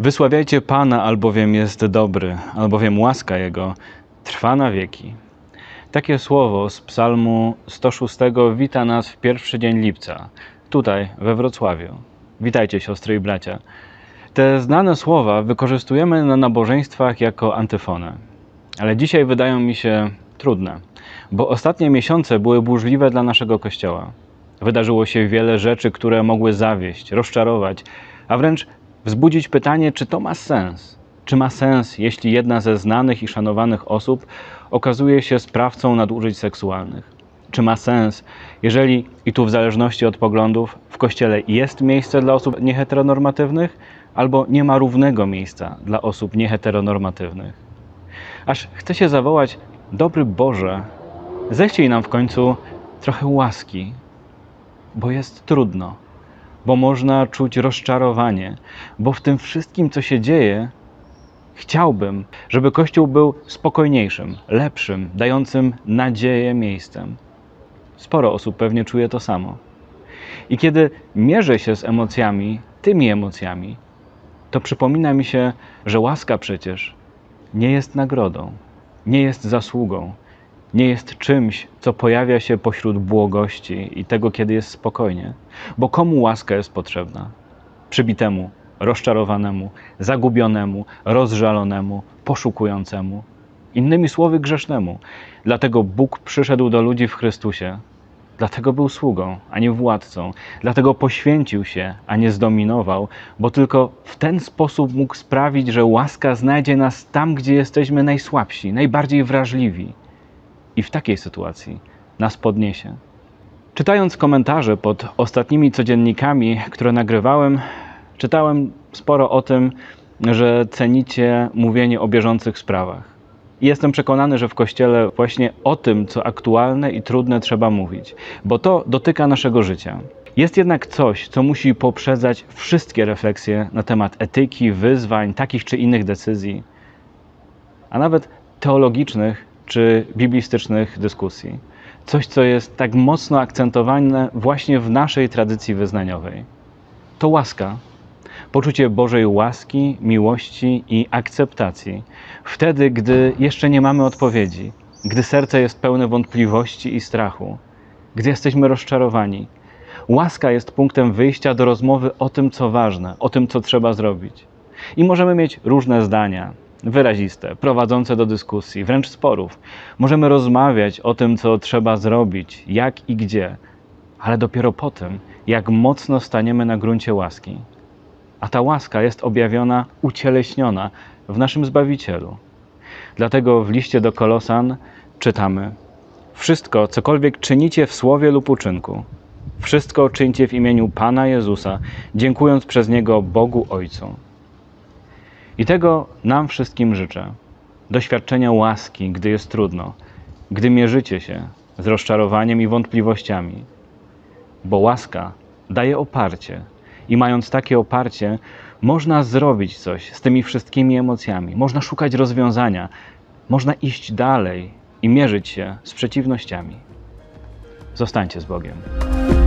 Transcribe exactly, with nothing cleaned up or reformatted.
Wysławiajcie Pana, albowiem jest dobry, albowiem łaska Jego trwa na wieki. Takie słowo z psalmu sto szóstego wita nas w pierwszy dzień lipca, tutaj we Wrocławiu. Witajcie, siostry i bracia. Te znane słowa wykorzystujemy na nabożeństwach jako antyfonę, ale dzisiaj wydają mi się trudne, bo ostatnie miesiące były burzliwe dla naszego Kościoła. Wydarzyło się wiele rzeczy, które mogły zawieść, rozczarować, a wręcz wzbudzić pytanie, czy to ma sens? Czy ma sens, jeśli jedna ze znanych i szanowanych osób okazuje się sprawcą nadużyć seksualnych? Czy ma sens, jeżeli, i tu w zależności od poglądów, w Kościele jest miejsce dla osób nieheteronormatywnych, albo nie ma równego miejsca dla osób nieheteronormatywnych? Aż chce się zawołać: dobry Boże, zechciej nam w końcu trochę łaski, bo jest trudno, bo można czuć rozczarowanie, bo w tym wszystkim, co się dzieje, chciałbym, żeby Kościół był spokojniejszym, lepszym, dającym nadzieję miejscem. Sporo osób pewnie czuje to samo. I kiedy mierzę się z emocjami, tymi emocjami, to przypomina mi się, że łaska przecież nie jest nagrodą, nie jest zasługą, nie jest czymś, co pojawia się pośród błogości i tego, kiedy jest spokojnie. Bo komu łaska jest potrzebna? Przybitemu, rozczarowanemu, zagubionemu, rozżalonemu, poszukującemu. Innymi słowy, grzesznemu. Dlatego Bóg przyszedł do ludzi w Chrystusie. Dlatego był sługą, a nie władcą. Dlatego poświęcił się, a nie zdominował, bo tylko w ten sposób mógł sprawić, że łaska znajdzie nas tam, gdzie jesteśmy najsłabsi, najbardziej wrażliwi. I w takiej sytuacji nas podniesie. Czytając komentarze pod ostatnimi codziennikami, które nagrywałem, czytałem sporo o tym, że cenicie mówienie o bieżących sprawach. I jestem przekonany, że w Kościele właśnie o tym, co aktualne i trudne, trzeba mówić, bo to dotyka naszego życia. Jest jednak coś, co musi poprzedzać wszystkie refleksje na temat etyki, wyzwań, takich czy innych decyzji, a nawet teologicznych czy biblistycznych dyskusji. Coś, co jest tak mocno akcentowane właśnie w naszej tradycji wyznaniowej. To łaska. Poczucie Bożej łaski, miłości i akceptacji. Wtedy, gdy jeszcze nie mamy odpowiedzi, gdy serce jest pełne wątpliwości i strachu, gdy jesteśmy rozczarowani. Łaska jest punktem wyjścia do rozmowy o tym, co ważne, o tym, co trzeba zrobić. I możemy mieć różne zdania, wyraziste, prowadzące do dyskusji, wręcz sporów. Możemy rozmawiać o tym, co trzeba zrobić, jak i gdzie, ale dopiero po tym, jak mocno staniemy na gruncie łaski. A ta łaska jest objawiona, ucieleśniona w naszym Zbawicielu. Dlatego w liście do Kolosan czytamy: wszystko, cokolwiek czynicie w słowie lub uczynku, wszystko czyńcie w imieniu Pana Jezusa, dziękując przez Niego Bogu Ojcu. I tego nam wszystkim życzę. Doświadczenia łaski, gdy jest trudno, gdy mierzycie się z rozczarowaniem i wątpliwościami. Bo łaska daje oparcie i mając takie oparcie, można zrobić coś z tymi wszystkimi emocjami. Można szukać rozwiązania, można iść dalej i mierzyć się z przeciwnościami. Zostańcie z Bogiem.